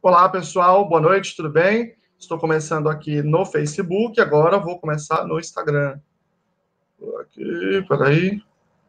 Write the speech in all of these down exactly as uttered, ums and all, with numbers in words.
Olá, pessoal, boa noite, tudo bem? Estou começando aqui no Facebook, agora vou começar no Instagram. Aqui, peraí.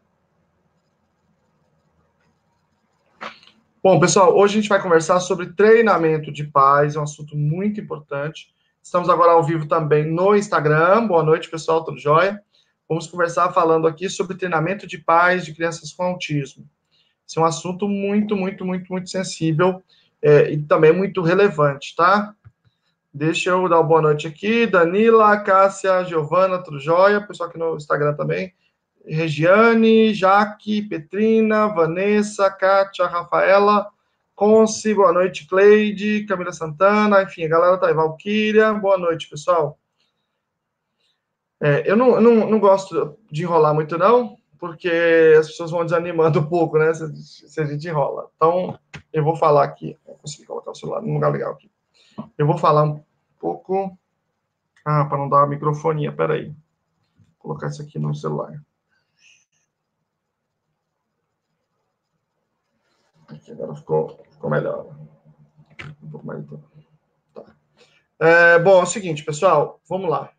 Bom, pessoal, hoje a gente vai conversar sobre treinamento de pais, é um assunto muito importante. Estamos agora ao vivo também no Instagram. Boa noite, pessoal, tudo jóia? Vamos conversar falando aqui sobre treinamento de pais de crianças com autismo. Esse é um assunto muito, muito, muito, muito sensível é, e também muito relevante, tá? Deixa eu dar uma boa noite aqui. Danila, Cássia, Giovana, tudo jóia? Pessoal aqui no Instagram também. Regiane, Jaque, Petrina, Vanessa, Kátia, Rafaela, Conce, boa noite, Cleide, Camila Santana, enfim, a galera tá aí, Valquíria, boa noite, pessoal. É, eu não, não, não gosto de enrolar muito, não, porque as pessoas vão desanimando um pouco, né, se, se a gente enrola. Então, eu vou falar aqui, eu consegui colocar o celular num lugar legal aqui. Eu vou falar um pouco... Ah, para não dar uma microfonia, peraí. Vou colocar isso aqui no celular. Aqui, agora ficou, ficou melhor. Um pouco mais. Tá. É, bom, é o seguinte, pessoal, vamos lá.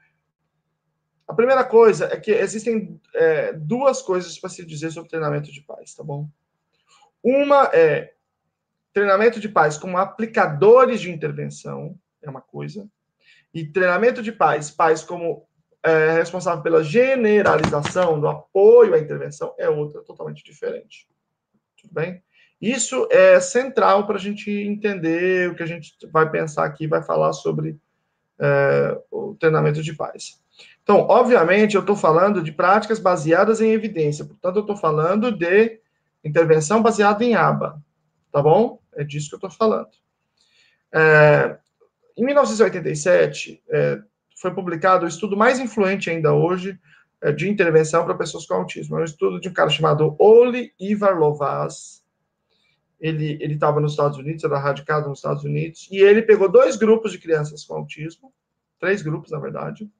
A primeira coisa é que existem é, duas coisas para se dizer sobre treinamento de pais, tá bom? Uma é treinamento de pais como aplicadores de intervenção, é uma coisa, e treinamento de pais, pais como é, responsável pela generalização do apoio à intervenção, é outra totalmente diferente. Tudo bem? Isso é central para a gente entender o que a gente vai pensar aqui, vai falar sobre é, o treinamento de pais. Então, obviamente, eu estou falando de práticas baseadas em evidência, portanto, eu estou falando de intervenção baseada em aba, tá bom? É disso que eu estou falando. É, em mil novecentos e oitenta e sete, é, foi publicado o estudo mais influente ainda hoje é, de intervenção para pessoas com autismo. É um estudo de um cara chamado Ole Ivar Lovaas. Ele estava nos Estados Unidos, era radicado nos Estados Unidos, e ele pegou dois grupos de crianças com autismo, três grupos, na verdade,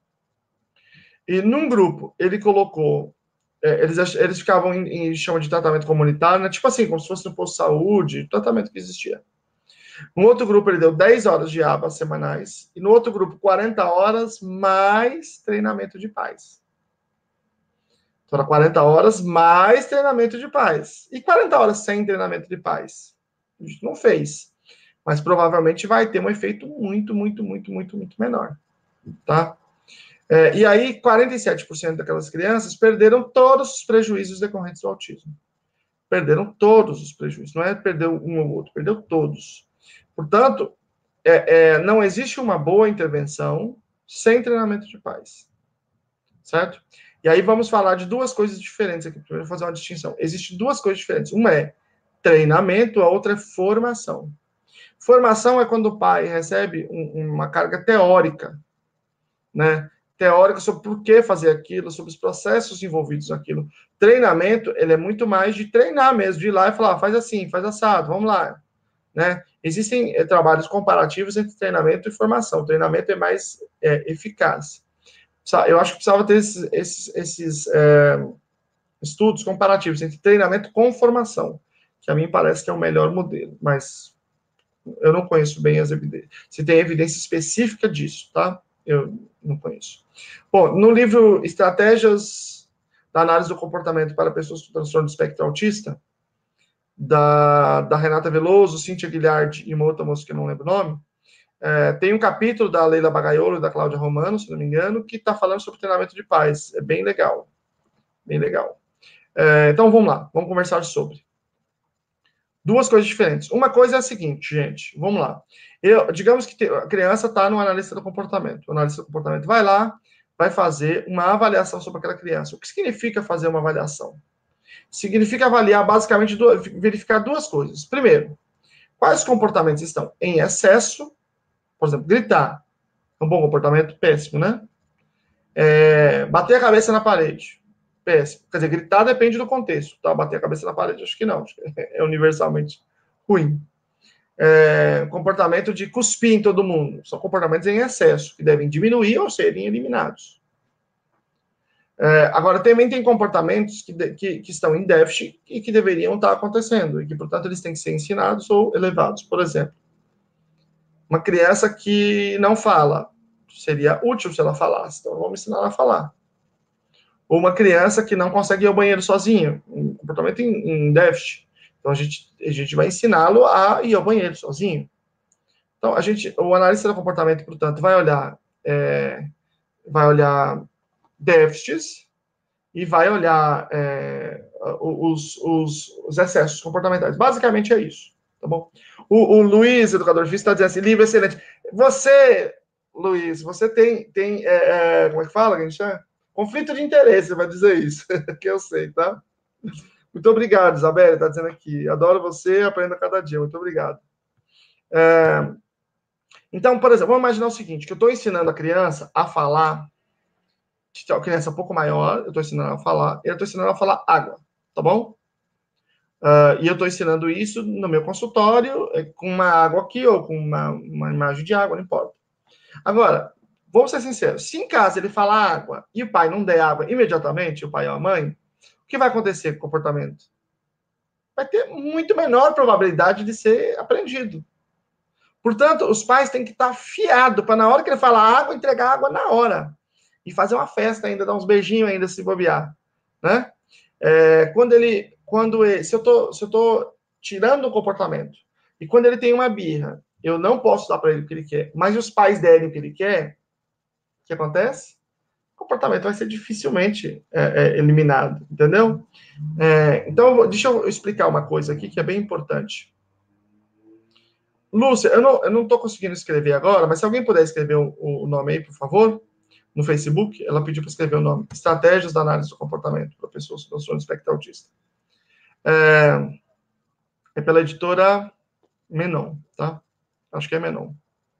e num grupo ele colocou, é, eles, eles ficavam em, em chama de tratamento comunitário, né? Tipo assim, como se fosse no posto de saúde, tratamento que existia. No outro grupo ele deu dez horas de aba semanais, e no outro grupo quarenta horas mais treinamento de pais. Então, era quarenta horas mais treinamento de pais. E quarenta horas sem treinamento de pais? A gente não fez. Mas provavelmente vai ter um efeito muito, muito, muito, muito, muito menor. Tá? É, e aí, quarenta e sete por cento daquelas crianças perderam todos os prejuízos decorrentes do autismo. Perderam todos os prejuízos. Não é perdeu um ou outro, perdeu todos. Portanto, é, é, não existe uma boa intervenção sem treinamento de pais. Certo? E aí vamos falar de duas coisas diferentes aqui. Primeiro, fazer uma distinção. Existem duas coisas diferentes. Uma é treinamento, a outra é formação. Formação é quando o pai recebe um, uma carga teórica, né? Teórica sobre por que fazer aquilo, sobre os processos envolvidos naquilo. Treinamento, ele é muito mais de treinar mesmo, de ir lá e falar, faz assim, faz assado, vamos lá. Né? Existem é, trabalhos comparativos entre treinamento e formação. O treinamento é mais é, eficaz. Eu acho que precisava ter esses, esses, esses é, estudos comparativos entre treinamento com formação, que a mim parece que é o melhor modelo, mas eu não conheço bem as evidências. Se tem evidência específica disso, tá? Eu não conheço. Bom, no livro Estratégias da Análise do Comportamento para Pessoas com Transtorno do Espectro Autista, da, da Renata Veloso, Cíntia Guilherme e uma outra moça que eu não lembro o nome, é, tem um capítulo da Leila Bagaiolo e da Cláudia Romano, se não me engano, que está falando sobre treinamento de pais. É bem legal. Bem legal. É, então, vamos lá. Vamos conversar sobre. Duas coisas diferentes. Uma coisa é a seguinte, gente. Vamos lá. Eu, digamos que a criança está no analista do comportamento. O analista do comportamento vai lá, vai fazer uma avaliação sobre aquela criança. O que significa fazer uma avaliação? Significa avaliar, basicamente, duas, verificar duas coisas. Primeiro, quais comportamentos estão em excesso. Por exemplo, gritar. É um bom comportamento? Péssimo, né? É, bater a cabeça na parede. Péssimo. Quer dizer, gritar depende do contexto. Tá? Bater a cabeça na parede, acho que não. Acho que é universalmente ruim. É, comportamento de cuspir em todo mundo. São comportamentos em excesso, que devem diminuir ou serem eliminados. É, agora, também tem comportamentos que, que, que estão em déficit e que deveriam estar acontecendo, e que, portanto, eles têm que ser ensinados ou elevados. Por exemplo, Uma criança que não fala, seria útil se ela falasse, então vamos ensinar ela a falar. Ou uma criança que não consegue ir ao banheiro sozinho, um comportamento em, em déficit. Então, a gente, a gente vai ensiná-lo a ir ao banheiro sozinho. Então, a gente, o analista do comportamento, portanto, vai olhar, é, vai olhar déficits e vai olhar é, os, os, os excessos comportamentais. Basicamente é isso, tá bom? O, o Luiz, educador físico, está dizendo assim, livro excelente. Você, Luiz, você tem, tem é, é, como é que fala, que a gente chama? Conflito de interesse, vai dizer isso, que eu sei, tá? Muito obrigado, Isabela, está dizendo aqui. Adoro você, aprendo a cada dia. Muito obrigado. É, então, por exemplo, vamos imaginar o seguinte, que eu estou ensinando a criança a falar, a criança um pouco maior, eu estou ensinando ela a falar, e eu estou ensinando ela a falar água, tá bom? Uh, e eu estou ensinando isso no meu consultório, com uma água aqui, ou com uma, uma imagem de água, não importa. Agora, vamos ser sinceros, se em casa ele fala água, e o pai não der água imediatamente, o pai ou a mãe, o que vai acontecer com o comportamento? Vai ter muito menor probabilidade de ser aprendido. Portanto, os pais têm que estar afiados para, na hora que ele falar água, entregar água na hora. E fazer uma festa ainda, dar uns beijinhos ainda, se bobear. Né? É, quando ele, quando ele, se eu tô, se eu tô tirando o comportamento, e quando ele tem uma birra, eu não posso dar para ele o que ele quer, mas os pais derem o que ele quer, o que acontece? O comportamento vai ser dificilmente é, é, eliminado, entendeu? É, então, deixa eu explicar uma coisa aqui que é bem importante. Lúcia, eu não, eu não tô conseguindo escrever agora, mas se alguém puder escrever o, o nome aí, por favor, no Facebook, ela pediu para escrever o nome. Estratégias da análise do comportamento para pessoas com transtorno do espectro autista. É, é pela editora Menon, tá? Acho que é Menon.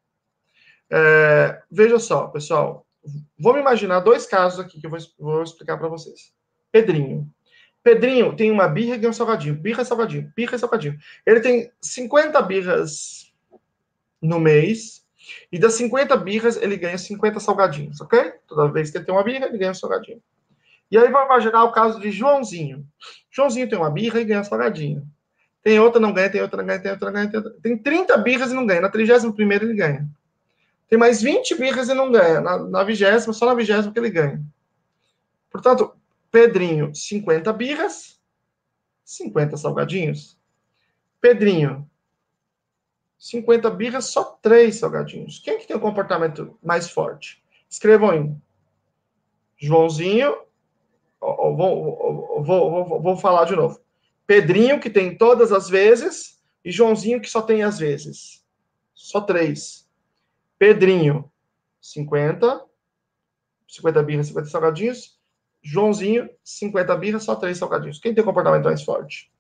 É, veja só, pessoal. Vamos imaginar dois casos aqui que eu vou, vou explicar para vocês. Pedrinho. Pedrinho tem uma birra e ganha um salgadinho. Birra e salgadinho. Birra e salgadinho. Ele tem cinquenta birras no mês. E das cinquenta birras, ele ganha cinquenta salgadinhos, ok? Toda vez que ele tem uma birra, ele ganha um salgadinho. E aí vamos imaginar o caso de Joãozinho. Joãozinho tem uma birra e ganha um salgadinho. Tem outra, não ganha, tem outra, não ganha, tem outra, não ganha. Tem, outra. Tem trinta birras e não ganha. Na trigésima primeira ele ganha. Tem mais vinte birras e não ganha. Na, na vigésima, só na vigésima que ele ganha. Portanto, Pedrinho, cinquenta birras, cinquenta salgadinhos. Pedrinho, cinquenta birras, só três salgadinhos. Quem que tem o comportamento mais forte? Escrevam aí. Joãozinho, ó, ó, vou, vou, vou, vou falar de novo. Pedrinho, que tem todas as vezes, e Joãozinho, que só tem as vezes. Só três. Pedrinho, cinquenta. cinquenta birras, cinquenta salgadinhos. Joãozinho, cinquenta birras, só três salgadinhos. Quem tem o comportamento mais forte?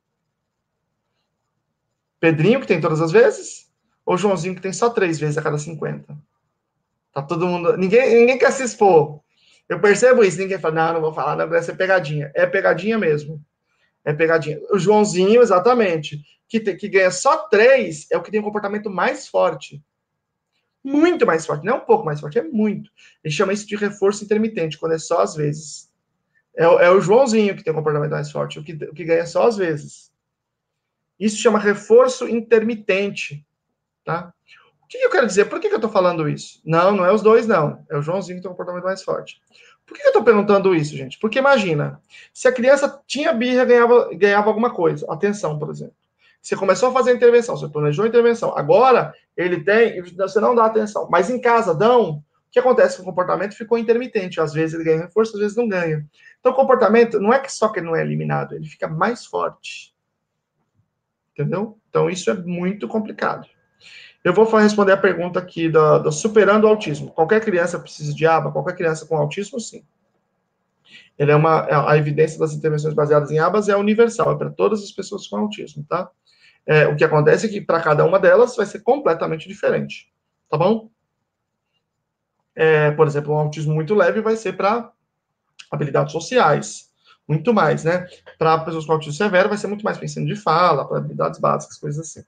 Pedrinho, que tem todas as vezes? Ou Joãozinho, que tem só três vezes a cada cinquenta? Tá todo mundo... Ninguém, ninguém quer se expor. Eu percebo isso. Ninguém fala, não, não vou falar, não, vai ser pegadinha. É pegadinha mesmo. É pegadinha. O Joãozinho, exatamente, que, te, que ganha só três, é o que tem o comportamento mais forte. Muito mais forte. Não é um pouco mais forte, é muito. Ele chama isso de reforço intermitente, quando é só às vezes. É, é o Joãozinho que tem o comportamento mais forte, o que, o que ganha só às vezes. Isso chama reforço intermitente, tá? O que eu quero dizer? Por que eu estou falando isso? Não, não é os dois, não. É o Joãozinho que tem o comportamento mais forte. Por que eu estou perguntando isso, gente? Porque imagina, se a criança tinha birra, ganhava, ganhava alguma coisa. Atenção, por exemplo. Você começou a fazer a intervenção, você planejou a intervenção. Agora, ele tem, você não dá atenção. Mas em casa, dão. O que acontece com o comportamento? Ficou intermitente. Às vezes ele ganha reforço, às vezes não ganha. Então, o comportamento, não é que só que ele não é eliminado, ele fica mais forte. Entendeu? Então, isso é muito complicado. Eu vou responder a pergunta aqui da, da superando o autismo. Qualquer criança precisa de aba? Qualquer criança com autismo, sim. Ele é uma, a evidência das intervenções baseadas em abas é universal, é para todas as pessoas com autismo, tá? É, o que acontece é que para cada uma delas vai ser completamente diferente, tá bom? É, por exemplo, um autismo muito leve vai ser para habilidades sociais, muito mais, né? Para pessoas com autismo severo vai ser muito mais pensando de fala, para habilidades básicas, coisas assim.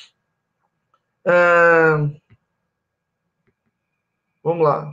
É, vamos lá.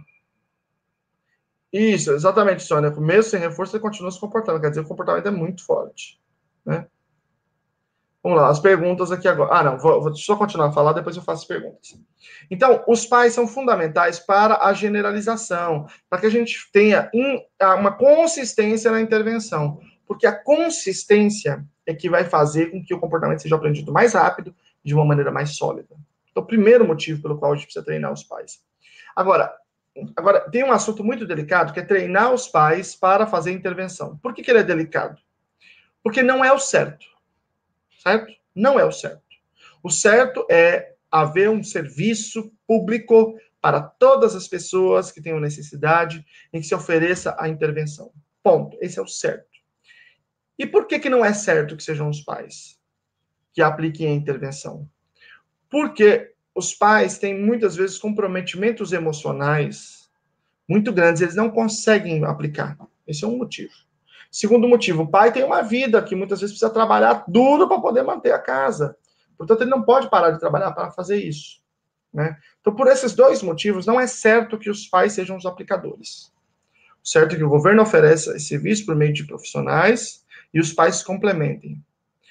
Isso, exatamente, Sônia. Mesmo sem reforço, ele continua se comportando. Quer dizer, o comportamento é muito forte. Né? Vamos lá, as perguntas aqui agora. Ah, não, vou, vou só continuar a falar, depois eu faço as perguntas. Então, os pais são fundamentais para a generalização, para que a gente tenha uma consistência na intervenção, porque a consistência é que vai fazer com que o comportamento seja aprendido mais rápido, de uma maneira mais sólida. Então, o primeiro motivo pelo qual a gente precisa treinar os pais. Agora, agora tem um assunto muito delicado, que é treinar os pais para fazer intervenção. Por que, que ele é delicado? Porque não é o certo. Certo? Não é o certo. O certo é haver um serviço público para todas as pessoas que tenham necessidade em que se ofereça a intervenção. Ponto. Esse é o certo. E por que, que não é certo que sejam os pais que apliquem a intervenção? Porque os pais têm muitas vezes comprometimentos emocionais muito grandes, eles não conseguem aplicar. Esse é um motivo. Segundo motivo, o pai tem uma vida que muitas vezes precisa trabalhar duro para poder manter a casa. Portanto, ele não pode parar de trabalhar para fazer isso. Né? Então, por esses dois motivos, não é certo que os pais sejam os aplicadores. O certo é que o governo ofereça esse serviço por meio de profissionais e os pais se complementem.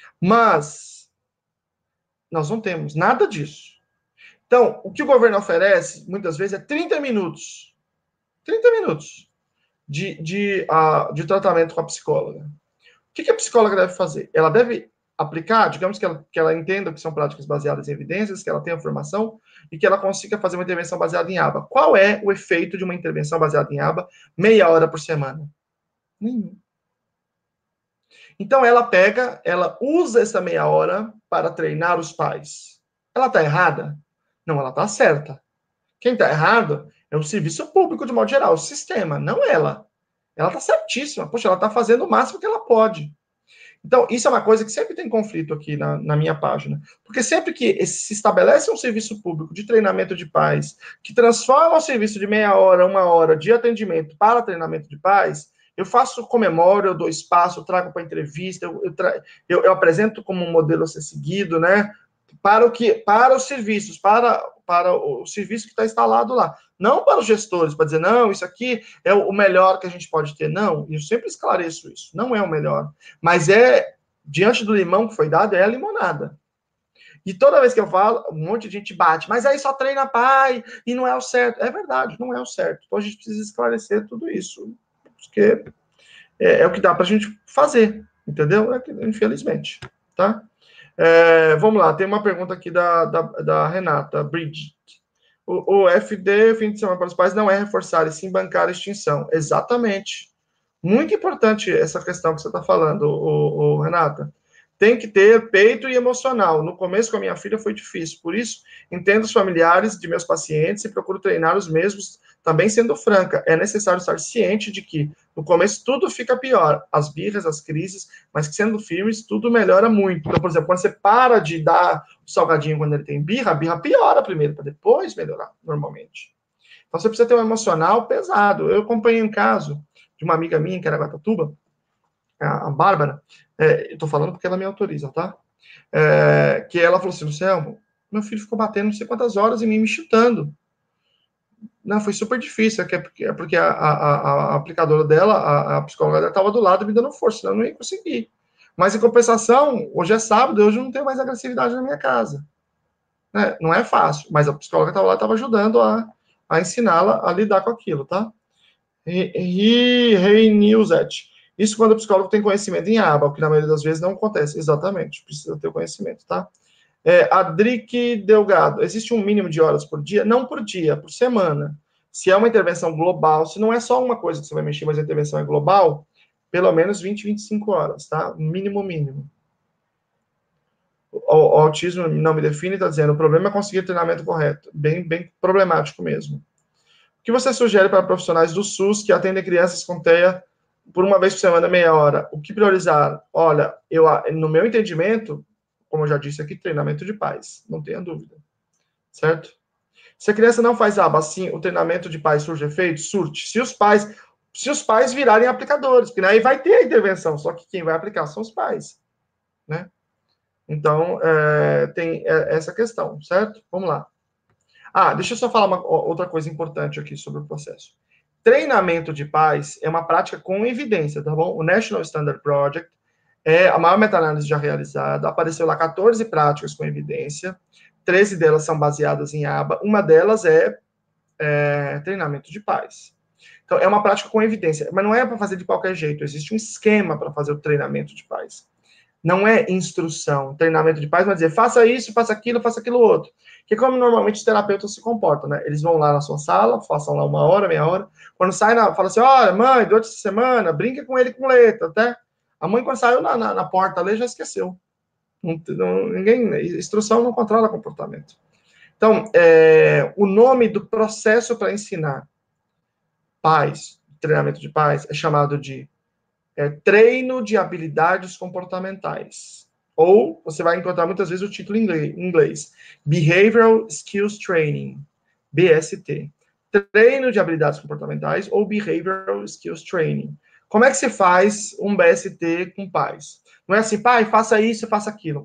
Mas nós não temos nada disso. Então, o que o governo oferece, muitas vezes, é trinta minutos. trinta minutos. De, de, uh, de tratamento com a psicóloga. O que, que a psicóloga deve fazer? Ela deve aplicar, digamos que ela, que ela entenda que são práticas baseadas em evidências, que ela tenha formação e que ela consiga fazer uma intervenção baseada em aba. Qual é o efeito de uma intervenção baseada em aba meia hora por semana? Nenhum. Então ela pega, ela usa essa meia hora para treinar os pais. Ela está errada? Não, ela está certa. Quem está errado é o serviço público, de modo geral, o sistema, não ela. Ela está certíssima. Poxa, ela está fazendo o máximo que ela pode. Então, isso é uma coisa que sempre tem conflito aqui na, na minha página. Porque sempre que se estabelece um serviço público de treinamento de pais, que transforma o serviço de meia hora, uma hora de atendimento para treinamento de pais, eu faço comemoro, eu dou espaço, eu trago para entrevista, eu, eu, tra... eu, eu apresento como um modelo a ser seguido, né? Para o que, para os serviços, para, para o serviço que está instalado lá. Não para os gestores, para dizer, não, isso aqui é o melhor que a gente pode ter. Não, eu sempre esclareço isso. Não é o melhor. Mas é, diante do limão que foi dado, é a limonada. E toda vez que eu falo, um monte de gente bate, mas aí só treina pai e não é o certo. É verdade, não é o certo. Então a gente precisa esclarecer tudo isso. Porque é, é o que dá para a gente fazer, entendeu? É que, infelizmente, tá? É, vamos lá, tem uma pergunta aqui da, da, da Renata Bridget. O, o F D, fim de semana para os pais, não é reforçar, e sim bancar a extinção. Exatamente. Muito importante essa questão que você está falando, o, o, Renata. Tem que ter peito e emocional. No começo com a minha filha foi difícil, por isso entendo os familiares de meus pacientes e procuro treinar os mesmos, também sendo franca. É necessário estar ciente de que no começo tudo fica pior, as birras, as crises, mas que sendo firmes tudo melhora muito. Então, por exemplo, quando você para de dar o salgadinho quando ele tem birra, a birra piora primeiro, para depois melhorar, normalmente. Então você precisa ter um emocional pesado. Eu acompanhei um caso de uma amiga minha em Caraguatatuba, a Bárbara, é, eu tô falando porque ela me autoriza, tá? É, que ela falou assim, Luciano, meu filho ficou batendo não sei quantas horas em mim, me chutando. Não, foi super difícil, é porque, é porque a, a, a aplicadora dela, a, a psicóloga dela, estava do lado me dando força, senão eu não ia conseguir. Mas, em compensação, hoje é sábado, hoje eu não tenho mais agressividade na minha casa. Né? Não é fácil, mas a psicóloga estava lá, estava ajudando a, a ensiná-la a lidar com aquilo, tá? E Rei Newset. Isso quando o psicólogo tem conhecimento em aba, o que na maioria das vezes não acontece. Exatamente, precisa ter o conhecimento, tá? É, Adrique Delgado, existe um mínimo de horas por dia? Não por dia, por semana. Se é uma intervenção global, se não é só uma coisa que você vai mexer, mas a intervenção é global, pelo menos vinte, vinte e cinco horas, tá? Mínimo, mínimo. O, o autismo não me define, está dizendo, o problema é conseguir treinamento correto. Bem, bem problemático mesmo. O que você sugere para profissionais do SUS que atendem crianças com T E A por uma vez por semana, meia hora? O que priorizar? Olha, eu, no meu entendimento, como eu já disse aqui, treinamento de pais, não tenha dúvida, certo? Se a criança não faz aba assim, o treinamento de pais surge efeito? Surte. Se os pais, se os pais virarem aplicadores, porque aí vai ter a intervenção, só que quem vai aplicar são os pais, né? Então, é, tem essa questão, certo? Vamos lá. Ah, deixa eu só falar uma outra coisa importante aqui sobre o processo. Treinamento de pais é uma prática com evidência, tá bom? O National Standard Project É a maior meta-análise já realizada. Apareceu lá quatorze práticas com evidência. treze delas são baseadas em aba. Uma delas é, é treinamento de pais. Então, é uma prática com evidência. Mas não é para fazer de qualquer jeito. Existe um esquema para fazer o treinamento de pais. Não é instrução. Treinamento de pais vai dizer, faça isso, faça aquilo, faça aquilo outro. Que é como normalmente os terapeutas se comportam, né? Eles vão lá na sua sala, façam lá uma hora, meia hora. Quando sai, na, fala assim, olha, mãe, durante essa semana, brinca com ele com letra, até. A mãe, quando saiu na, na, na porta ali, já esqueceu. Não, não, ninguém, instrução não controla comportamento. Então, é, o nome do processo para ensinar pais, treinamento de pais, é chamado de é, treino de habilidades comportamentais. Ou você vai encontrar muitas vezes o título em inglês, em inglês Behavioral Skills Training, B S T. Treino de habilidades comportamentais ou Behavioral Skills Training. Como é que se faz um B S T com pais? Não é assim, pai, faça isso, faça aquilo.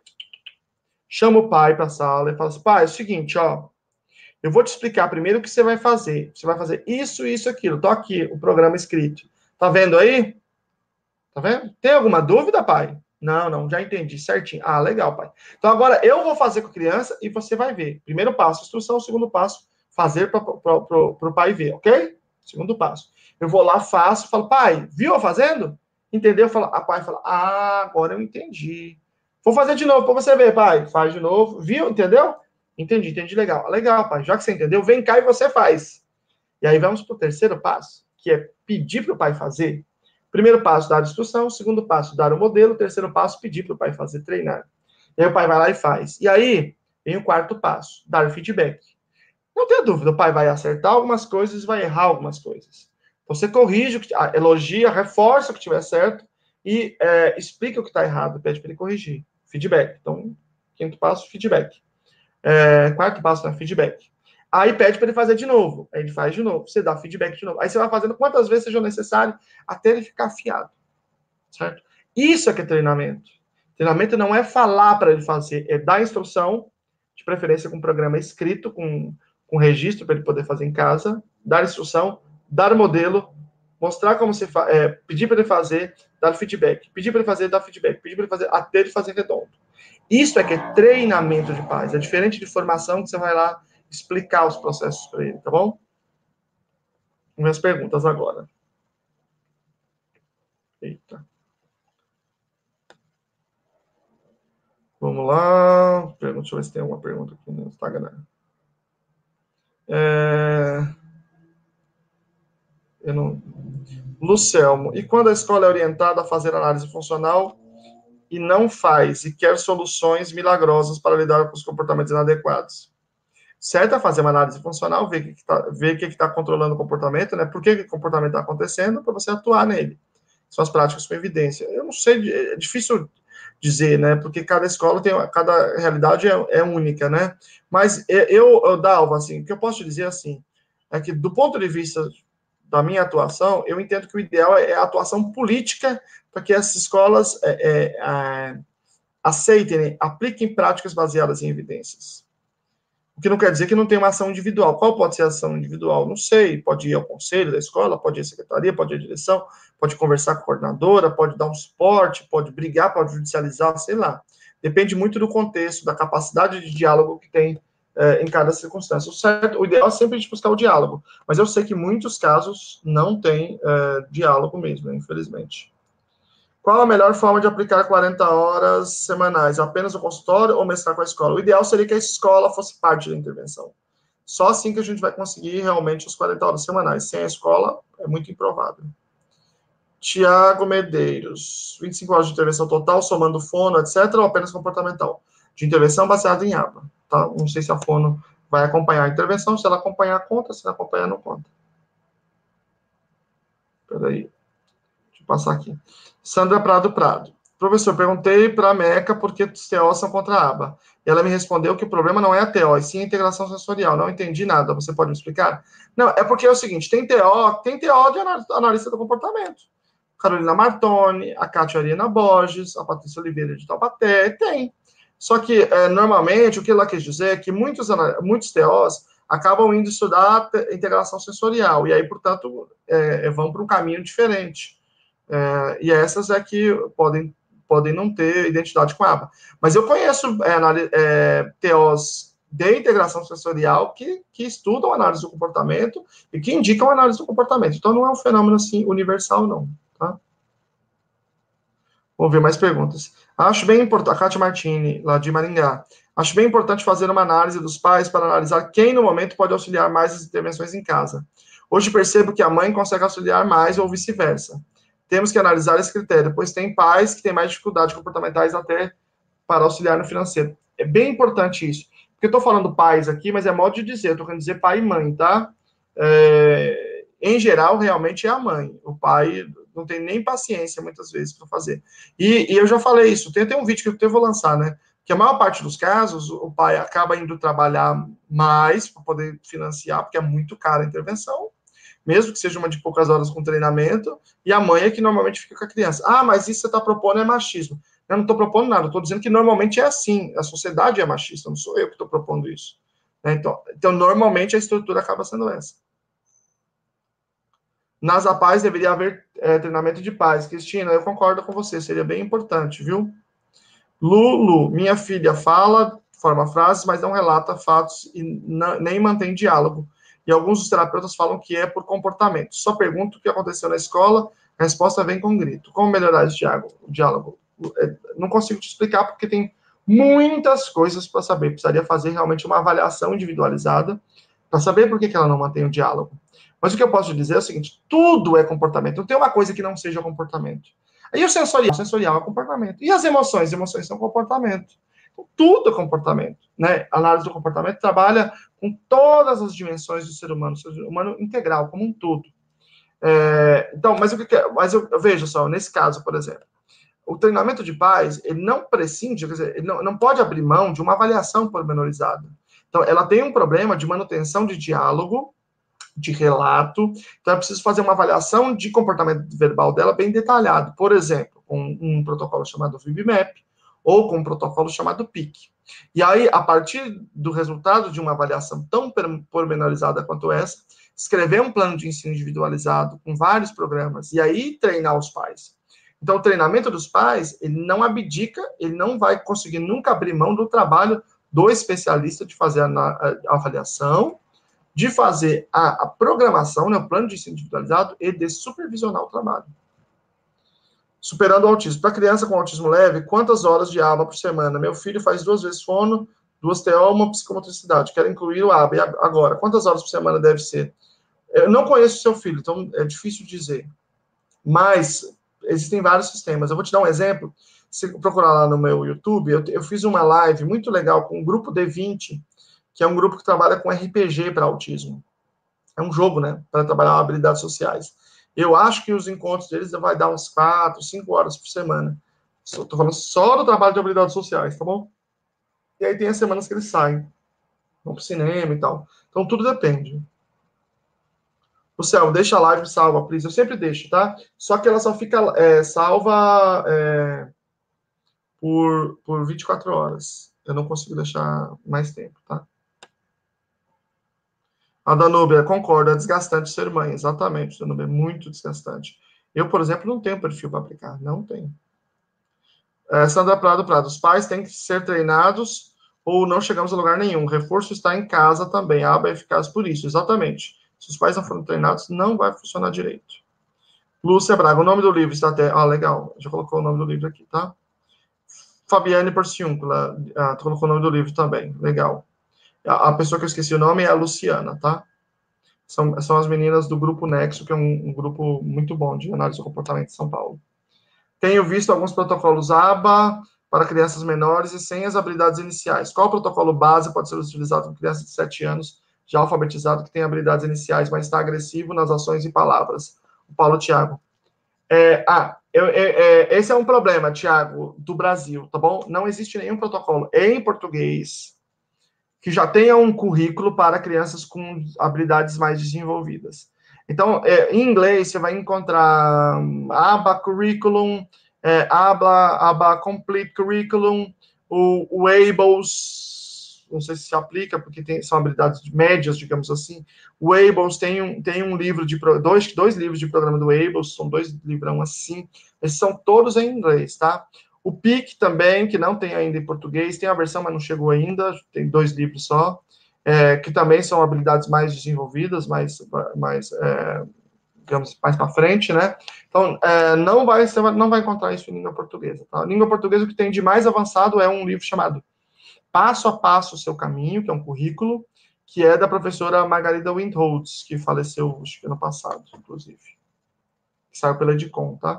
Chama o pai para a sala e fala assim, pai, é o seguinte, ó, eu vou te explicar primeiro o que você vai fazer. Você vai fazer isso, isso, aquilo. Tô aqui, o programa escrito. Tá vendo aí? Tá vendo? Tem alguma dúvida, pai? Não, não, já entendi certinho. Ah, legal, pai. Então agora eu vou fazer com a criança e você vai ver. Primeiro passo, instrução. Segundo passo, fazer para o pai ver, ok? Segundo passo. Eu vou lá, faço, falo, pai, viu eu fazendo? Entendeu? Fala, a pai fala, ah, agora eu entendi. Vou fazer de novo para você ver, pai. Faz de novo. Viu? Entendeu? Entendi, entendi. Legal. Legal, pai. Já que você entendeu, vem cá e você faz. E aí vamos para o terceiro passo, que é pedir para o pai fazer. Primeiro passo, dar a instrução. Segundo passo, dar o modelo. Terceiro passo, pedir para o pai fazer, treinar. E aí o pai vai lá e faz. E aí vem o quarto passo, dar feedback. Não tenha dúvida, o pai vai acertar algumas coisas e vai errar algumas coisas. Você corrige, elogia, reforça o que tiver certo e é, explica o que está errado, pede para ele corrigir. Feedback. Então, quinto passo, feedback. É, quarto passo, né, feedback. Aí pede para ele fazer de novo. Aí ele faz de novo. Você dá feedback de novo. Aí você vai fazendo quantas vezes seja necessário até ele ficar afiado. Certo? Isso é que é treinamento. Treinamento não é falar para ele fazer, é dar instrução, de preferência com um programa escrito, com, com registro para ele poder fazer em casa, dar instrução, dar o modelo, mostrar como se faz, é, pedir para ele fazer, dar feedback, pedir para ele fazer, dar feedback, pedir para ele fazer, até ele fazer redondo. Isso é que é treinamento de paz. É diferente de formação que você vai lá explicar os processos para ele, tá bom? Minhas perguntas agora. Eita. Vamos lá. Deixa eu ver se tem alguma pergunta aqui no Instagram. É... Eu não... Lucelmo, e quando a escola é orientada a fazer análise funcional e não faz, e quer soluções milagrosas para lidar com os comportamentos inadequados? Certo é fazer uma análise funcional, ver o que está que tá controlando o comportamento, né? Por que, que o comportamento está acontecendo, para você atuar nele. São as práticas com evidência. Eu não sei, é difícil dizer, né? Porque cada escola tem, cada realidade é, é única, né? Mas eu, eu Dalva, assim, o que eu posso te dizer, assim, é que do ponto de vista da minha atuação, eu entendo que o ideal é a atuação política para que essas escolas é, é, é, aceitem, apliquem práticas baseadas em evidências. O que não quer dizer que não tem uma ação individual. Qual pode ser a ação individual? Não sei. Pode ir ao conselho da escola, pode ir à secretaria, pode ir à direção, pode conversar com a coordenadora, pode dar um suporte, pode brigar, pode judicializar, sei lá. Depende muito do contexto, da capacidade de diálogo que tem é, em cada circunstância. O, certo, o ideal é sempre a gente buscar o diálogo, mas eu sei que em muitos casos não tem é, diálogo mesmo, né, infelizmente. Qual a melhor forma de aplicar quarenta horas semanais? Apenas no consultório ou mesclar com a escola? O ideal seria que a escola fosse parte da intervenção. Só assim que a gente vai conseguir realmente as quarenta horas semanais. Sem a escola, é muito improvável. Tiago Medeiros. vinte e cinco horas de intervenção total, somando fono, etcétera, ou apenas comportamental? De intervenção baseada em aba. Tá? Não sei se a fono vai acompanhar a intervenção. Se ela acompanhar, conta. Se não acompanhar, não conta. Espera aí. Deixa eu passar aqui. Sandra Prado Prado. Professor, perguntei para a Meca por que os T Os são contra a aba. E ela me respondeu que o problema não é a T O, e sim a integração sensorial. Não entendi nada. Você pode me explicar? Não, é porque é o seguinte, tem T O, tem T O de analista do comportamento. Carolina Martoni, a Cátia Arena Borges, a Patrícia Oliveira de Taubaté, tem. Só que, é, normalmente, o que ela quis dizer é que muitos, muitos T Os acabam indo estudar a integração sensorial, e aí, portanto, é, vão para um caminho diferente. É, e essas é que podem podem não ter identidade com a aba. Mas eu conheço é, é, T Os de integração sensorial que, que estudam análise do comportamento e que indicam análise do comportamento. Então, não é um fenômeno, assim, universal, não, tá? Vamos ver mais perguntas. Acho bem importante, a Cátia Martini, lá de Maringá, acho bem importante fazer uma análise dos pais para analisar quem, no momento, pode auxiliar mais as intervenções em casa. Hoje percebo que a mãe consegue auxiliar mais ou vice-versa. Temos que analisar esse critério, pois tem pais que têm mais dificuldades comportamentais até para auxiliar no financeiro. É bem importante isso. Porque eu estou falando pais aqui, mas é modo de dizer, eu estou querendo dizer pai e mãe, tá? É, em geral, realmente é a mãe. O pai não tem nem paciência, muitas vezes, para fazer. E, e eu já falei isso, tem até um vídeo que eu vou lançar, né? Que a maior parte dos casos, o pai acaba indo trabalhar mais para poder financiar, porque é muito cara a intervenção, mesmo que seja uma de poucas horas com treinamento, e a mãe é que normalmente fica com a criança. Ah, mas isso que você está propondo é machismo. Eu não estou propondo nada, eu estou dizendo que normalmente é assim, a sociedade é machista, não sou eu que estou propondo isso. Então, então, normalmente a estrutura acaba sendo essa. Nas A P A S deveria haver é, treinamento de pais. Cristina, eu concordo com você, seria bem importante, viu? Lulu, minha filha fala, forma frases, mas não relata fatos e não, nem mantém diálogo. E alguns dos terapeutas falam que é por comportamento. Só pergunto o que aconteceu na escola, a resposta vem com grito. Como melhorar esse diálogo? Não consigo te explicar, porque tem muitas coisas para saber. Precisaria fazer realmente uma avaliação individualizada para saber por que, que ela não mantém o diálogo. Mas o que eu posso te dizer é o seguinte, tudo é comportamento. Não tem uma coisa que não seja comportamento. E o sensorial? O sensorial é comportamento. E as emoções? As emoções são comportamento. Então, tudo é comportamento, né? A análise do comportamento trabalha com todas as dimensões do ser humano, do ser humano integral, como um todo. É, então, mas o que, que é? Mas eu, eu vejo só, nesse caso, por exemplo, o treinamento de pais, ele não prescinde, quer dizer, ele não, não pode abrir mão de uma avaliação pormenorizada. Então, ela tem um problema de manutenção de diálogo, de relato, então é preciso fazer uma avaliação de comportamento verbal dela bem detalhado, por exemplo, com um protocolo chamado VibMap, ou com um protocolo chamado P I C. E aí, a partir do resultado de uma avaliação tão pormenorizada quanto essa, escrever um plano de ensino individualizado com vários programas, e aí treinar os pais. Então, o treinamento dos pais, ele não abdica, ele não vai conseguir nunca abrir mão do trabalho do especialista de fazer a, a, a avaliação, de fazer a, a programação, né, o plano de ensino individualizado, e de supervisionar o trabalho. Superando o autismo. Para criança com autismo leve, quantas horas de aba por semana? Meu filho faz duas vezes fono, duas T O, uma psicomotricidade. Quero incluir o aba. E agora, quantas horas por semana deve ser? Eu não conheço o seu filho, então é difícil dizer. Mas existem vários sistemas. Eu vou te dar um exemplo. Se procurar lá no meu YouTube, eu, eu fiz uma live muito legal com o grupo D vinte, que é um grupo que trabalha com R P G para autismo. É um jogo, né? Para trabalhar habilidades sociais. Eu acho que os encontros deles vai dar uns quatro, cinco horas por semana. Estou falando só do trabalho de habilidades sociais, tá bom? E aí tem as semanas que eles saem. Vão pro cinema e tal. Então, tudo depende. O céu, deixa a live salva, please. Eu sempre deixo, tá? Só que ela só fica é, salva é, por, por vinte e quatro horas. Eu não consigo deixar mais tempo, tá? A Danúbia, concordo, é desgastante ser mãe, exatamente, Danúbia, é muito desgastante. Eu, por exemplo, não tenho perfil para aplicar, não tenho. É, Sandra Prado Prado, os pais têm que ser treinados ou não chegamos a lugar nenhum. O reforço está em casa também, a aba é eficaz por isso, exatamente. Se os pais não forem treinados, não vai funcionar direito. Lúcia Braga, o nome do livro está até... Ah, legal, já colocou o nome do livro aqui, tá? Fabiane Porciúncula, ah, colocou o nome do livro também, legal. A, a pessoa que eu esqueci o nome é a Luciana, tá? São, são as meninas do Grupo Nexo, que é um, um grupo muito bom de análise do comportamento de São Paulo. Tenho visto alguns protocolos aba para crianças menores e sem as habilidades iniciais. Qual protocolo base pode ser utilizado com crianças de sete anos, já alfabetizado, que tem habilidades iniciais, mas está agressivo nas ações e palavras? O Paulo Thiago. É, ah, eu, eu, é, esse é um problema, Thiago, do Brasil, tá bom? Não existe nenhum protocolo em português que já tenha um currículo para crianças com habilidades mais desenvolvidas. Então, é, em inglês, você vai encontrar aba curriculum, é, aba, aba complete curriculum, o, o ABLES, não sei se se aplica, porque tem, são habilidades médias, digamos assim. O ABLES tem um, tem um livro de, dois, dois livros de programa do ABLES, são dois livrão assim, esses são todos em inglês, tá? O P I C também, que não tem ainda em português, tem a versão, mas não chegou ainda, tem dois livros só, é, que também são habilidades mais desenvolvidas, mais, mais é, digamos, mais para frente, né? Então, é, não, vai, você não vai encontrar isso em língua portuguesa, tá? A língua portuguesa, o que tem de mais avançado é um livro chamado Passo a Passo o Seu Caminho, que é um currículo, que é da professora Margarida Windholtz, que faleceu, acho que ano passado, inclusive. Que saiu pela Edcom, tá?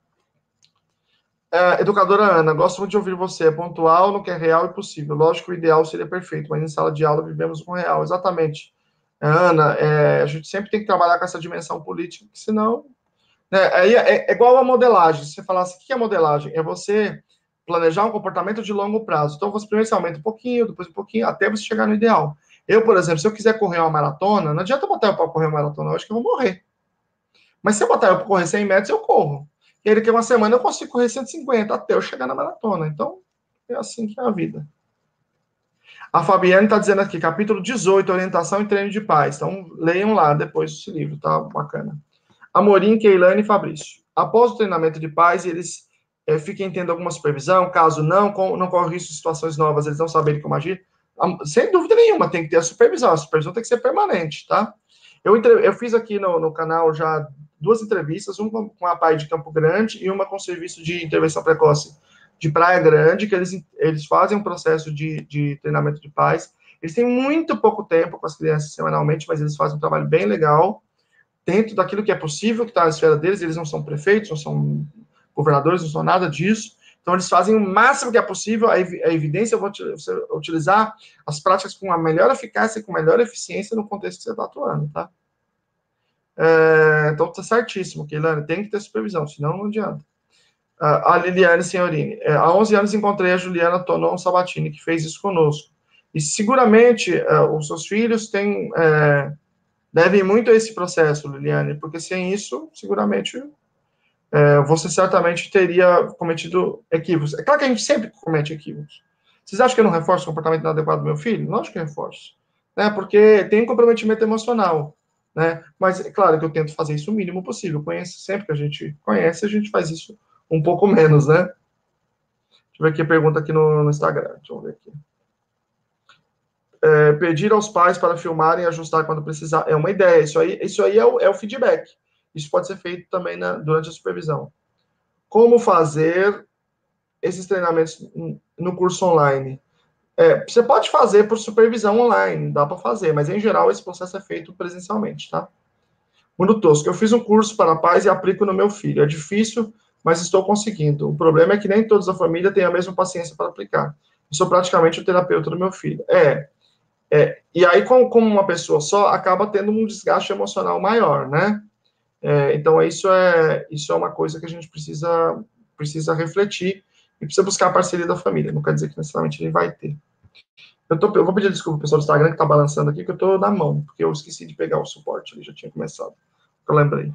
É, educadora Ana, gosto muito de ouvir você. É pontual no que é real e possível. Lógico que o ideal seria perfeito, mas em sala de aula vivemos com o real. Exatamente. É, Ana, é, a gente sempre tem que trabalhar com essa dimensão política, porque senão... Né, é, é, é igual a modelagem. Se você falasse, o que é modelagem? É você planejar um comportamento de longo prazo. Então, você primeiro você aumenta um pouquinho, depois um pouquinho, até você chegar no ideal. Eu, por exemplo, se eu quiser correr uma maratona, não adianta eu botar eu para correr uma maratona, eu acho que eu vou morrer. Mas se eu botar eu para correr cem metros, eu corro. E aí, daqui a uma semana, eu consigo correr cento e cinquenta até eu chegar na maratona. Então, é assim que é a vida. A Fabiane está dizendo aqui, capítulo dezoito, Orientação e Treino de Paz. Então, leiam lá depois esse livro, tá bacana. Amorim, Keilane e Fabrício. Após o treinamento de paz, eles é, fiquem tendo alguma supervisão, caso não, com, não corre risco de situações novas, eles não saberem como agir. Sem dúvida nenhuma, tem que ter a supervisão. A supervisão tem que ser permanente, tá? Eu, eu fiz aqui no, no canal já duas entrevistas, uma com a P A I de Campo Grande e uma com o Serviço de Intervenção Precoce de Praia Grande, que eles, eles fazem um processo de, de treinamento de paz. Eles têm muito pouco tempo com as crianças semanalmente, mas eles fazem um trabalho bem legal, dentro daquilo que é possível, que está na esfera deles. Eles não são prefeitos, não são governadores, não são nada disso. Então, eles fazem o máximo que é possível. A evidência, eu vou utilizar as práticas com a melhor eficácia e com a melhor eficiência no contexto que você está atuando, tá? É, então, está certíssimo, Keilane, tem que ter supervisão, senão não adianta. A Liliane Senhorini, é, há onze anos encontrei a Juliana Tonon Sabatini, que fez isso conosco. E seguramente é, os seus filhos têm... É, devem muito a esse processo, Liliane, porque sem isso, seguramente, é, você certamente teria cometido equívocos. É claro que a gente sempre comete equívocos. Vocês acham que eu não reforço o comportamento inadequado do meu filho? Lógico que eu reforço. Né? Porque tem um comprometimento emocional. Né? Mas é claro que eu tento fazer isso o mínimo possível. Conheço, sempre que a gente conhece, a gente faz isso um pouco menos, né? Deixa eu ver aqui a pergunta aqui no, no Instagram. Deixa eu ver aqui. É, pedir aos pais para filmarem e ajustar quando precisar. É uma ideia. Isso aí, isso aí é, o, é o feedback. Isso pode ser feito também na, durante a supervisão. Como fazer esses treinamentos no curso online? É, você pode fazer por supervisão online, dá para fazer, mas em geral esse processo é feito presencialmente, tá? Muito tosco. Eu fiz um curso para pais e aplico no meu filho. É difícil, mas estou conseguindo. O problema é que nem todos da família têm a mesma paciência para aplicar. Eu sou praticamente o terapeuta do meu filho. É, É, e aí, como, como uma pessoa só, acaba tendo um desgaste emocional maior, né? É, então, isso é, isso é uma coisa que a gente precisa, precisa refletir e precisa buscar a parceria da família. Não quer dizer que necessariamente ele vai ter. Eu, tô, eu vou pedir desculpa pro pessoal do Instagram que está balançando aqui, que eu estou na mão, porque eu esqueci de pegar o suporte, ele já tinha começado. Eu lembrei.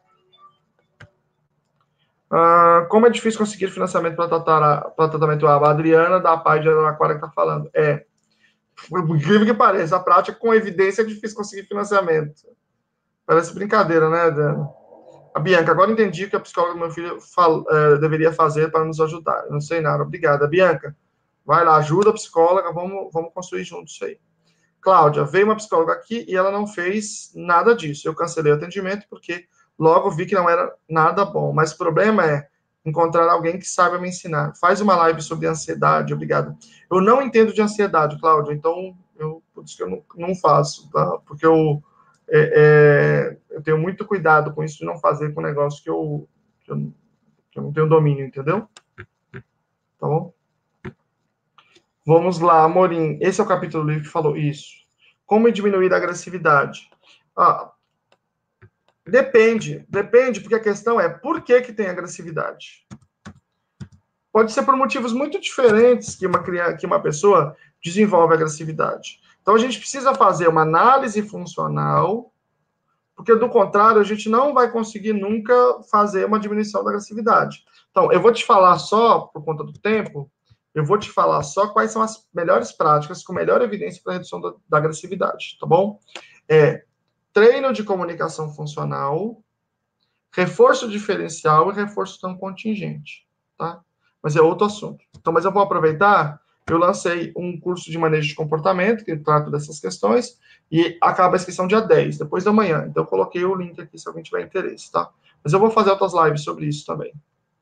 Ah, como é difícil conseguir financiamento para tratamento A B A? A Adriana, da P A I de Araraquara, que está falando. É. Por incrível que pareça, a prática com evidência é difícil conseguir financiamento. Parece brincadeira, né, Adriana? A Bianca, agora entendi o que a psicóloga do meu filho fal, uh, deveria fazer para nos ajudar. Eu não sei nada. Obrigada, Bianca. Vai lá, ajuda a psicóloga, vamos, vamos construir juntos isso aí. Cláudia, veio uma psicóloga aqui e ela não fez nada disso. Eu cancelei o atendimento porque logo vi que não era nada bom. Mas o problema é encontrar alguém que saiba me ensinar. Faz uma live sobre ansiedade, obrigado. Eu não entendo de ansiedade, Cláudia, então eu, por isso que eu não, não faço, tá? Porque eu, é, é, eu tenho muito cuidado com isso de não fazer com negócio que eu, que eu, que eu não tenho domínio, entendeu? Tá bom? Vamos lá, Amorim. Esse é o capítulo do livro que falou isso. Como diminuir a agressividade? Ah, depende, depende, porque a questão é por que, que tem agressividade? Pode ser por motivos muito diferentes que uma, criança, que uma pessoa desenvolve agressividade. Então, a gente precisa fazer uma análise funcional, porque, do contrário, a gente não vai conseguir nunca fazer uma diminuição da agressividade. Então, eu vou te falar só, por conta do tempo, eu vou te falar só quais são as melhores práticas com melhor evidência para a redução da, da agressividade, tá bom? É treino de comunicação funcional, reforço diferencial e reforço não contingente, tá? mas é outro assunto. Então, mas eu vou aproveitar, eu lancei um curso de manejo de comportamento, que trata dessas questões, e acaba a inscrição dia dez, depois da manhã. Então, eu coloquei o link aqui, se alguém tiver interesse, tá? Mas eu vou fazer outras lives sobre isso também.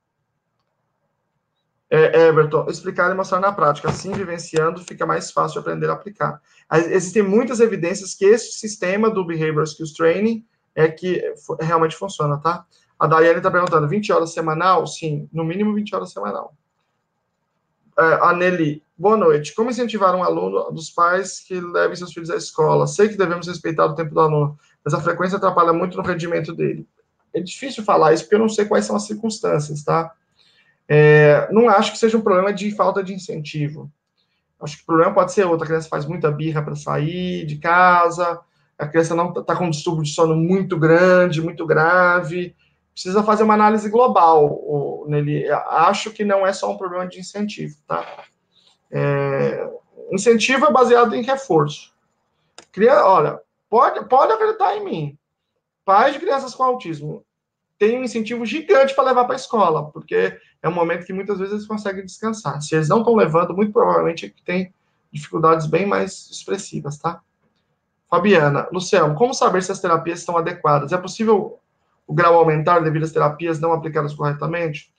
É, Everton, explicar e mostrar na prática. Assim, vivenciando, fica mais fácil de aprender a aplicar. Existem muitas evidências que esse sistema do Behavioral Skills Training é que realmente funciona, tá? A Daiane está perguntando, vinte horas semanal? Sim, no mínimo vinte horas semanal. É, a Nelly, boa noite. Como incentivar um aluno dos pais que levem seus filhos à escola? Sei que devemos respeitar o tempo do aluno, mas a frequência atrapalha muito no rendimento dele. É difícil falar isso, porque eu não sei quais são as circunstâncias, tá? É, não acho que seja um problema de falta de incentivo. Acho que o problema pode ser outro. A criança faz muita birra para sair de casa, a criança não está com um distúrbio de sono muito grande, muito grave. Precisa fazer uma análise global nele. Acho que não é só um problema de incentivo, tá? É, incentivo é baseado em reforço. Criança, olha, pode, pode acreditar em mim. Pais de crianças com autismo tem um incentivo gigante para levar para a escola, porque é um momento que muitas vezes eles conseguem descansar. Se eles não estão levando, muito provavelmente é que tem dificuldades bem mais expressivas, tá? Fabiana, Luciano, como saber se as terapias estão adequadas? É possível o grau aumentar devido às terapias não aplicadas corretamente?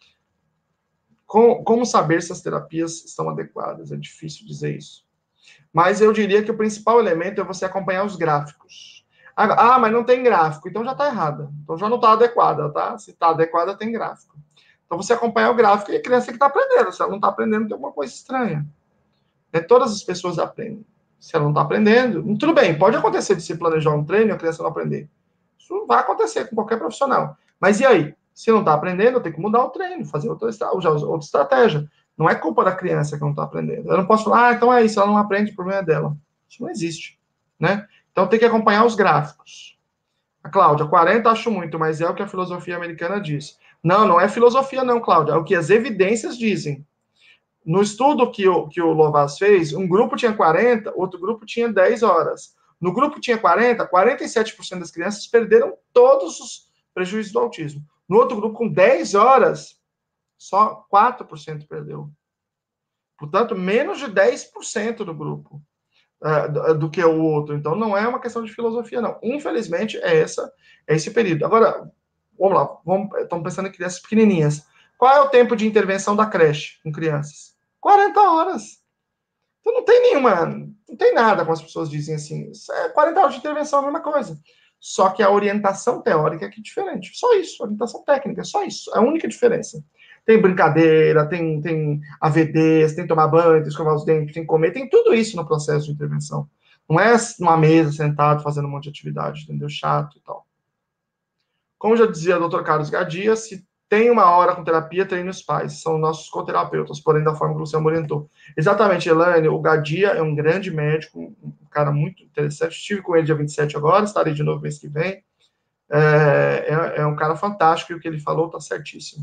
Como, como saber se as terapias estão adequadas? É difícil dizer isso. Mas eu diria que o principal elemento é você acompanhar os gráficos. Ah, mas não tem gráfico, então já está errada. Então já não está adequada, tá? Se está adequada, tem gráfico. Então você acompanhar o gráfico e a criança que está aprendendo. Se ela não está aprendendo, tem alguma coisa estranha. É, todas as pessoas aprendem. Se ela não está aprendendo, tudo bem, pode acontecer de se planejar um treino e a criança não aprender. Isso vai acontecer com qualquer profissional. Mas e aí? Se não está aprendendo, eu tenho que mudar o treino, fazer outra, outra estratégia. Não é culpa da criança que não está aprendendo. Eu não posso falar, ah, então é isso, ela não aprende, o problema é dela. Isso não existe, né? Então tem que acompanhar os gráficos. A Cláudia, quarenta acho muito, mas é o que a filosofia americana diz. Não, não é filosofia não, Cláudia, é o que as evidências dizem. No estudo que o, que o Lovaas fez, um grupo tinha quarenta, outro grupo tinha dez horas. No grupo que tinha quarenta, quarenta e sete por cento das crianças perderam todos os prejuízos do autismo. No outro grupo, com dez horas, só quatro por cento perdeu. Portanto, menos de dez por cento do grupo. Uh, do que o outro. Então, não é uma questão de filosofia, não. Infelizmente, é, essa, é esse período. Agora, vamos lá. Vamos, estamos pensando em crianças pequenininhas. Qual é o tempo de intervenção da creche com crianças? quarenta horas. Então, não tem nenhuma... Não tem nada, como as pessoas dizem assim. quarenta horas de intervenção é a mesma coisa. Só que a orientação teórica é que é diferente. Só isso. A orientação técnica, só isso. É a única diferença. Tem brincadeira, tem, tem A V Ds, tem tomar banho, tem escovar os dentes, tem comer, tem tudo isso no processo de intervenção. Não é numa mesa, sentado, fazendo um monte de atividade, entendeu? Chato e tal. Como já dizia o doutor Carlos Gadia, se tem uma hora com terapia, treine os pais. São nossos coterapeutas, porém da forma que o Luciano orientou. Exatamente, Elaine, o Gadia é um grande médico, um cara muito interessante. Estive com ele dia vinte e sete agora, estarei de novo mês que vem. É, é, é um cara fantástico e o que ele falou está certíssimo.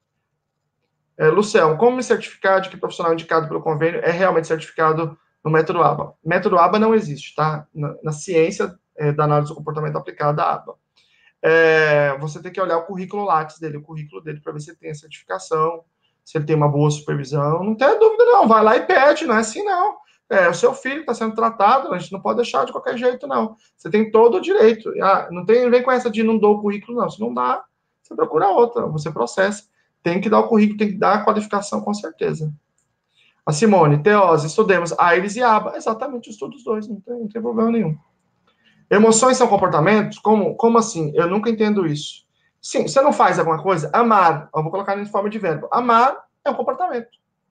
É, Luciano, como me certificar de que o profissional indicado pelo convênio é realmente certificado no método ABA? Método ABA não existe, tá? Na, na ciência é, da análise do comportamento aplicada à ABA. É, você tem que olhar o currículo Lattes dele, o currículo dele, para ver se ele tem a certificação, se ele tem uma boa supervisão. Não tem dúvida, não. Vai lá e pede, não é assim, não. É o seu filho que está sendo tratado, a gente não pode deixar de qualquer jeito, não. Você tem todo o direito. Ah, não tem, vem com essa de não dou o currículo, não. Se não dá, você procura outra, você processa. Tem que dar o currículo, tem que dar a qualificação, com certeza. A Simone, Teose, estudemos AIRES e ABA. Exatamente, estudo os dois, não tem, não tem problema nenhum. Emoções são comportamentos? Como, como assim? Eu nunca entendo isso. Sim, você não faz alguma coisa? Amar, eu vou colocar em forma de verbo. Amar é um comportamento.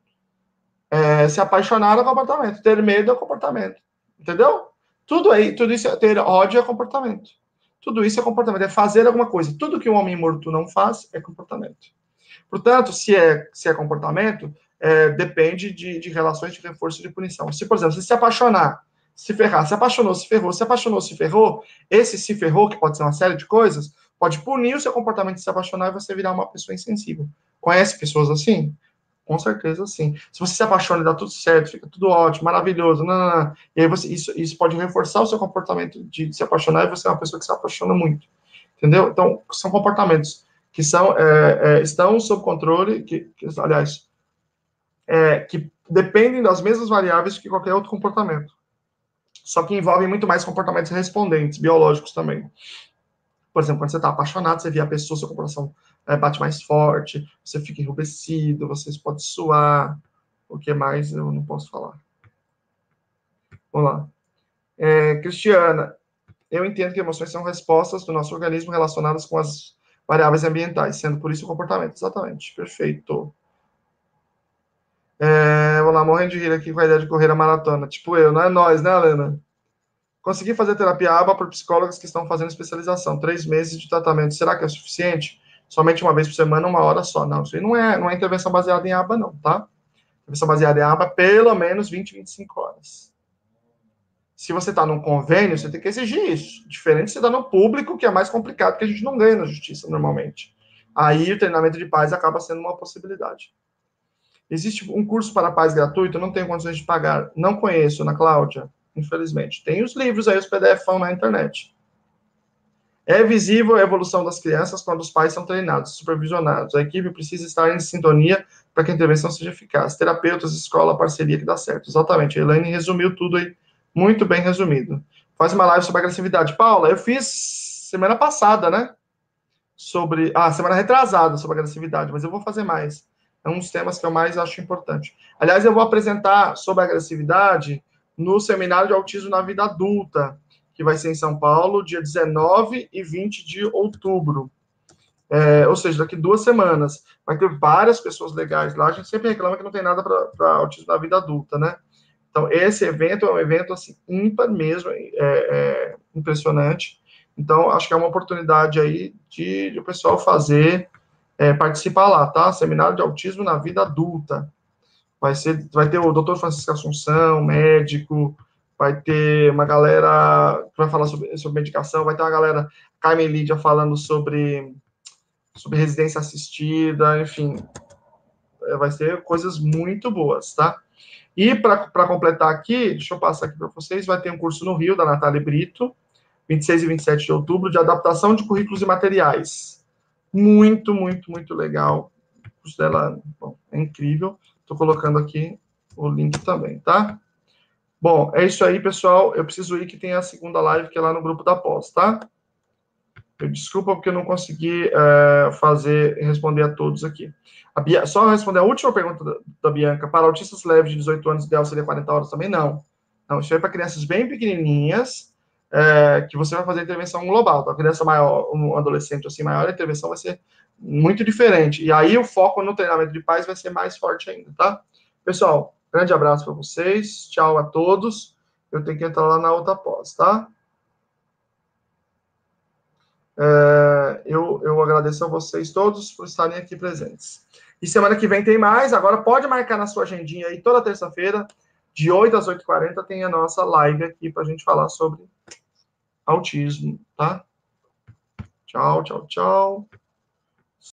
É, se apaixonar é um comportamento. Ter medo é um comportamento. Entendeu? Tudo aí, tudo isso, ter ódio é comportamento. Tudo isso é comportamento, é fazer alguma coisa. Tudo que um homem morto não faz é comportamento. Portanto, se é, se é comportamento, é, depende de, de relações de reforço e de punição. Se, por exemplo, você se apaixonar, se ferrar, se apaixonou, se ferrou, se apaixonou, se ferrou, esse se ferrou, que pode ser uma série de coisas, pode punir o seu comportamento de se apaixonar e você virar uma pessoa insensível. Conhece pessoas assim? Com certeza, sim. Se você se apaixona e dá tudo certo, fica tudo ótimo, maravilhoso, não, não, não. E aí você, isso, isso pode reforçar o seu comportamento de se apaixonar e você é uma pessoa que se apaixona muito. Entendeu? Então, são comportamentos que são, é, é, estão sob controle, que, que, aliás, é, que dependem das mesmas variáveis que qualquer outro comportamento. Só que envolvem muito mais comportamentos respondentes, biológicos também. Por exemplo, quando você está apaixonado, você vê a pessoa, seu coração é, bate mais forte, você fica enrubescido, você pode suar. O que mais eu não posso falar? Vamos lá. É, Cristiana, eu entendo que emoções são respostas do nosso organismo relacionadas com as variáveis ambientais, sendo por isso o comportamento. Exatamente, perfeito. É, vamos lá, morrendo de rir aqui com a ideia de correr a maratona. Tipo eu, não é nós, né, Helena? Consegui fazer terapia ABA por psicólogas que estão fazendo especialização. Três meses de tratamento. Será que é o suficiente? Somente uma vez por semana, uma hora só. Não, isso aí não é, não é intervenção baseada em ABA, não, tá? Intervenção baseada em ABA, pelo menos vinte, vinte e cinco horas. Se você está num convênio, você tem que exigir isso. Diferente se você está no público, que é mais complicado, que a gente não ganha na justiça, normalmente. Aí o treinamento de paz acaba sendo uma possibilidade. Existe um curso para paz gratuito? Eu não tenho condições de pagar. Não conheço, Ana Cláudia, infelizmente. Tem os livros aí, os P D F na internet. É visível a evolução das crianças quando os pais são treinados, supervisionados. A equipe precisa estar em sintonia para que a intervenção seja eficaz. Terapeutas, escola, parceria que dá certo. Exatamente. A Elaine resumiu tudo aí, muito bem resumido. Faz uma live sobre agressividade. Paula, eu fiz semana passada, né? Sobre. Ah, semana retrasada sobre agressividade, mas eu vou fazer mais. É um dos temas que eu mais acho importante. Aliás, eu vou apresentar sobre agressividade no seminário de autismo na vida adulta, que vai ser em São Paulo, dia dezenove e vinte de outubro. É, ou seja, daqui duas semanas. Vai ter várias pessoas legais lá. A gente sempre reclama que não tem nada para autismo na vida adulta, né? Então, esse evento é um evento, assim, ímpar mesmo, é, é, impressionante. Então, acho que é uma oportunidade aí de, de o pessoal fazer, é, participar lá, tá? Seminário de autismo na vida adulta. Vai, ser, vai ter o doutor Francisco Assunção, médico, vai ter uma galera que vai falar sobre, sobre medicação, vai ter uma galera, Carmen Lídia, falando sobre, sobre residência assistida, enfim, vai ser coisas muito boas, tá? E para completar aqui, deixa eu passar aqui para vocês, vai ter um curso no Rio, da Natália Brito, vinte e seis e vinte e sete de outubro, de adaptação de currículos e materiais. Muito, muito, muito legal. O curso dela, bom, é incrível. Estou colocando aqui o link também, tá? Bom, é isso aí, pessoal. Eu preciso ir que tem a segunda live, que é lá no grupo da pós, tá? Eu desculpa porque eu não consegui uh, fazer, responder a todos aqui. A Bia, só responder a última pergunta da, da Bianca. Para autistas leves de dezoito anos, ideal seria quarenta horas também? Não. Não, isso aí é para crianças bem pequenininhas, é, que você vai fazer intervenção global. Tá? A criança maior, um adolescente assim maior, a intervenção vai ser muito diferente. E aí o foco no treinamento de pais vai ser mais forte ainda, tá? Pessoal, grande abraço para vocês. Tchau a todos. Eu tenho que entrar lá na outra pós, tá? É, eu, eu agradeço a vocês todos por estarem aqui presentes. E semana que vem tem mais. Agora pode marcar na sua agendinha aí, toda terça-feira, de oito às oito e quarenta, tem a nossa live aqui para a gente falar sobre autismo, tá? Tchau, tchau, tchau.